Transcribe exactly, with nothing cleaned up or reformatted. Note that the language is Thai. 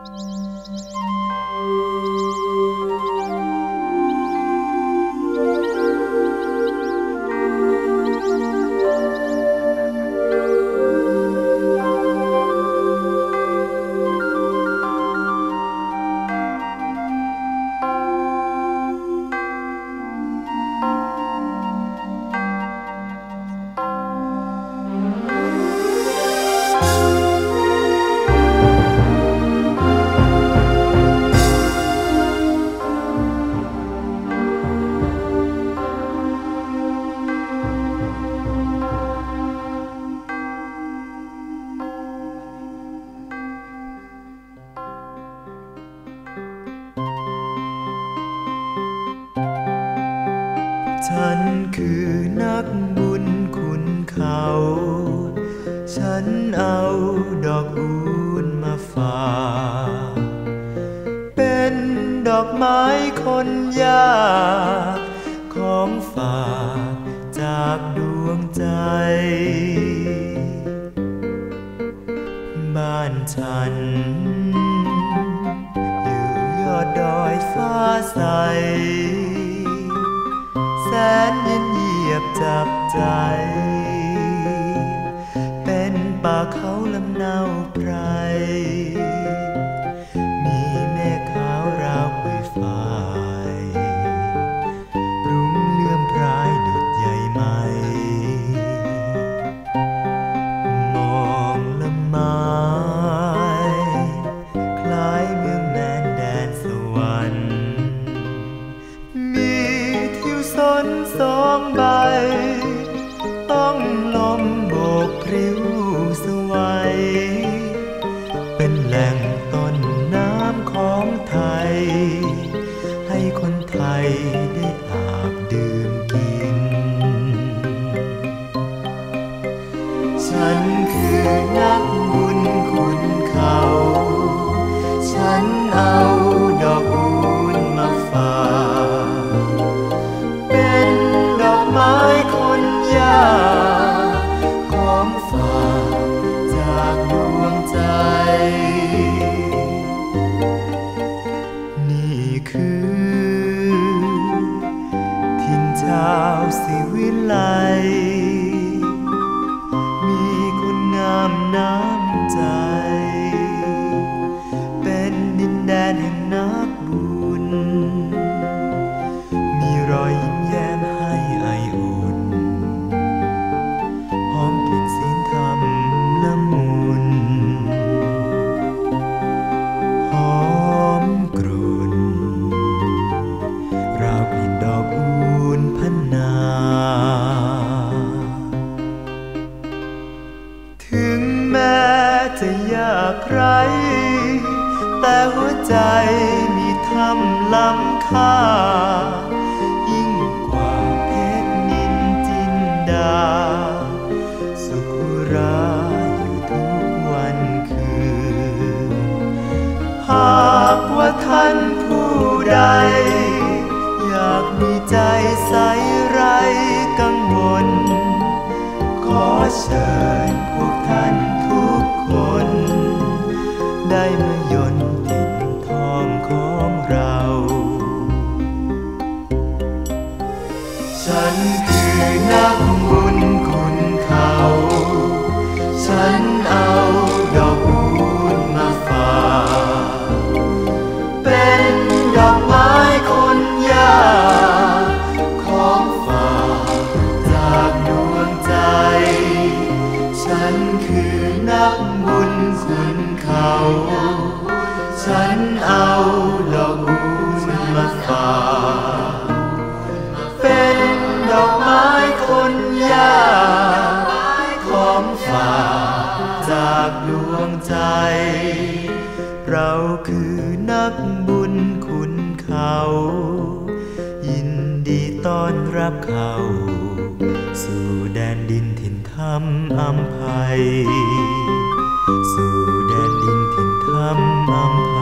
ฉันคือนักบุญคุณเขาฉันเอาดอกอูนมาฝากเป็นดอกไม้คนยากของฝากจากดวงใจบ้านฉันอยู่ยอดดอยฟ้าใสแสนเย็นเหยียบจับใจเป็นป่าเขาลำเนาไพรมีเมฆขาวราวปุยฝ้ายรุ้งเลื่อมพรายดุจใยไหมมองละไม้คล้ายเมืองแมนแดนสวรรค์สนสองใบต้องลมโบกพริ้วสวัยเป็นแหล่งต้นน้ำของไทยให้คนไทยได้อาบดื่มกินฉันคือนักบุญคุณเขาฉันเอาดอกอูนมาฝากเป็นดอกไม้คนยากของฝากจากดวงใจนี่คือถิ่นชาวศิวิไลมีคนงามน้ำใจเป็นดินแดนแห่งนักบุญมีรอยยิ้มแย้มให้ไออุ่นหอมกลิ่นศีลธรรมละมุนหอมกรุ่นราวกลิ่นดอกอูนพนาถึงแม้จะยากไร้แต่หัวใจมีธรรมล้ำค่ายิ่งกว่าเพชรนินจินดาสุขุราอยู่ทุกวันคืนหากว่าท่านผู้ใดอยากมีใจใสไร้กังวลขอเชิญพวกท่านทุกคนได้มายนต์ถิ่นทองของเราฉันคือนักบุญคุณเขาฉันเอาดอกอูนมาฝากเป็นดอกไม้คนยากของฝากจากดวงใจฉันคือนักบุญคุณเขาฉันเอาดอกอูนมาฝากเป็นดอกไม้คนยากของฝากจากดวงใจเราคือนักบุญคุณเขายินดีต้อนรับเขาสู่แดนดินถิ่นธรรมอำไพสู่แดนดินถิ่นธรรมอำไพ